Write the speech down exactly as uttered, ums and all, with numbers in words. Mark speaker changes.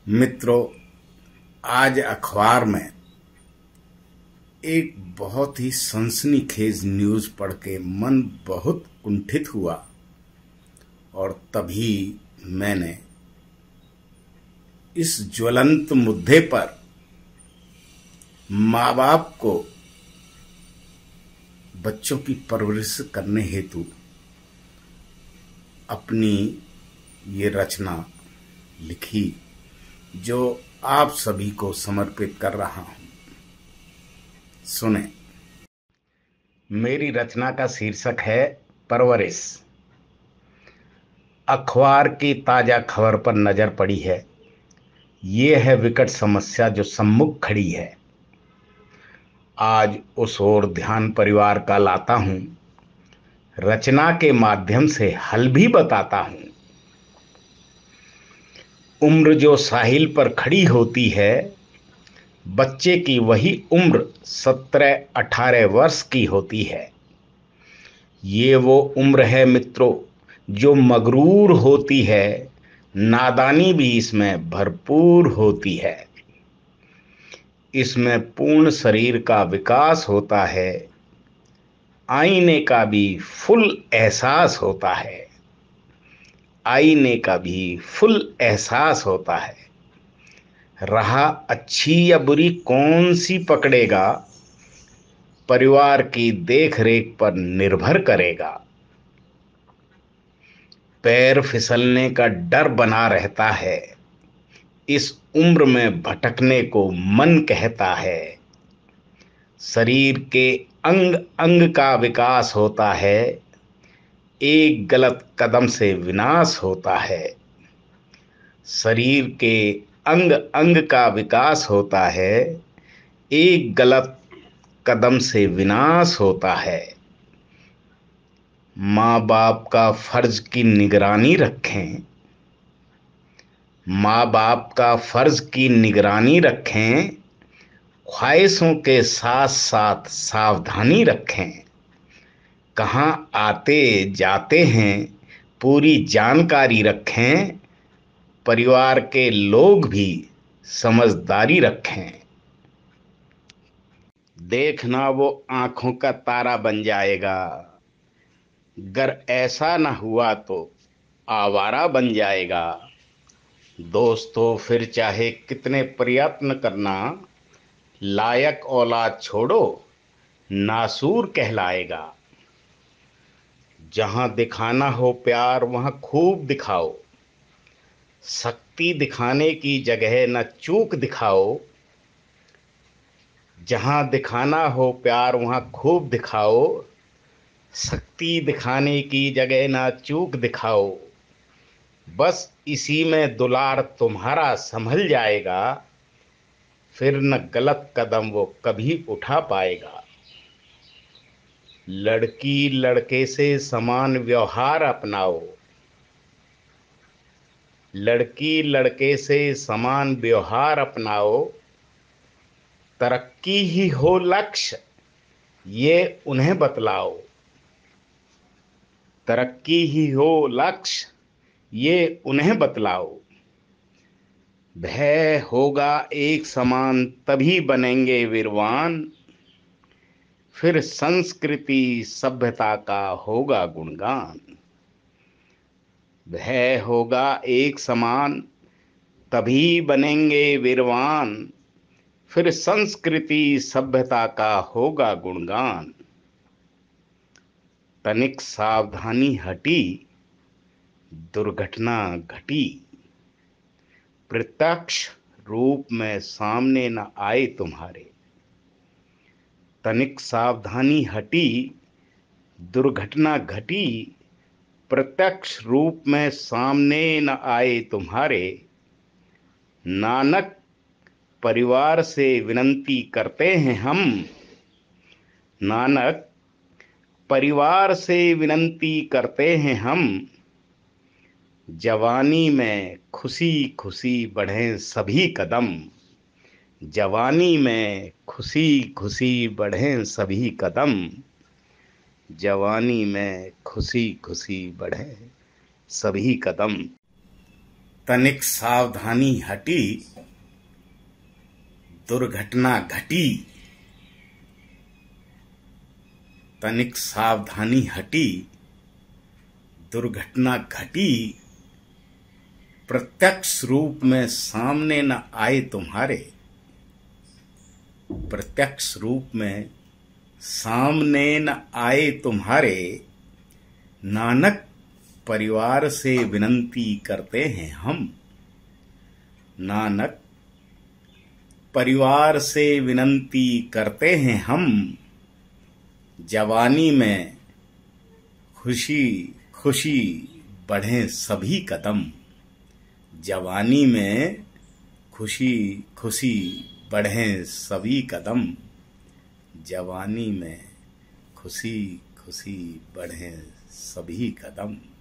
Speaker 1: मित्रों, आज अखबार में एक बहुत ही सनसनीखेज न्यूज पढ़ के मन बहुत कुंठित हुआ और तभी मैंने इस ज्वलंत मुद्दे पर माँ बाप को बच्चों की परवरिश करने हेतु अपनी ये रचना लिखी, जो आप सभी को समर्पित कर रहा हूं। सुने। मेरी रचना का शीर्षक है परवरिश। अखबार की ताजा खबर पर नजर पड़ी है। ये है विकट समस्या जो सम्मुख खड़ी है। आज उस ओर ध्यान परिवार का लाता हूं, रचना के माध्यम से हल भी बताता हूं। उम्र जो साहिल पर खड़ी होती है, बच्चे की वही उम्र सत्रह अठारह वर्ष की होती है। ये वो उम्र है मित्रों जो मगरूर होती है, नादानी भी इसमें भरपूर होती है। इसमें पूर्ण शरीर का विकास होता है, आईने का भी फुल एहसास होता है। आईने का भी फुल एहसास होता है। राह अच्छी या बुरी कौन सी पकड़ेगा, परिवार की देख रेख पर निर्भर करेगा। पैर फिसलने का डर बना रहता है, इस उम्र में भटकने को मन कहता है। शरीर के अंग अंग का विकास होता है, एक गलत कदम से विनाश होता है। शरीर के अंग अंग का विकास होता है, एक गलत कदम से विनाश होता है। माँ बाप का फर्ज की निगरानी रखें, माँ बाप का फर्ज की निगरानी रखें, ख्वाहिशों के साथ साथ सावधानी रखें। कहाँ आते जाते हैं पूरी जानकारी रखें, परिवार के लोग भी समझदारी रखें। देखना वो आंखों का तारा बन जाएगा, गर ऐसा न हुआ तो आवारा बन जाएगा। दोस्तों फिर चाहे कितने प्रयत्न करना, लायक औलाद छोड़ो नासूर कहलाएगा। जहां दिखाना हो प्यार वहां खूब दिखाओ, शक्ति दिखाने की जगह न चूक दिखाओ। जहां दिखाना हो प्यार वहां खूब दिखाओ, शक्ति दिखाने की जगह न चूक दिखाओ। बस इसी में दुलार तुम्हारा संभल जाएगा, फिर न गलत कदम वो कभी उठा पाएगा। लड़की लड़के से समान व्यवहार अपनाओ, लड़की लड़के से समान व्यवहार अपनाओ। तरक्की ही हो लक्ष्य ये उन्हें बतलाओ, तरक्की ही हो लक्ष्य ये उन्हें बतलाओ। भय होगा एक समान तभी बनेंगे वीरवान, फिर संस्कृति सभ्यता का होगा गुणगान। भय होगा एक समान तभी बनेंगे वीरवान, फिर संस्कृति सभ्यता का होगा गुणगान। तनिक सावधानी हटी दुर्घटना घटी, प्रत्यक्ष रूप में सामने न आए तुम्हारे। तनिक सावधानी हटी दुर्घटना घटी, प्रत्यक्ष रूप में सामने न आए तुम्हारे। नानक परिवार से विनती करते हैं हम, नानक परिवार से विनती करते हैं हम। जवानी में खुशी खुशी बढ़ें सभी कदम, जवानी में खुशी खुशी बढ़ें सभी कदम। जवानी में खुशी खुशी बढ़ें सभी कदम। तनिक सावधानी हटी, दुर्घटना घटी। तनिक सावधानी हटी, दुर्घटना घटी। प्रत्यक्ष रूप में सामने न आए तुम्हारे, प्रत्यक्ष रूप में सामने न आए तुम्हारे। नानक परिवार से विनती करते हैं हम, नानक परिवार से विनती करते हैं हम। जवानी में खुशी खुशी बढ़े सभी कदम, जवानी में खुशी खुशी बढ़े सभी कदम। जवानी में खुशी खुशी बढ़े सभी कदम।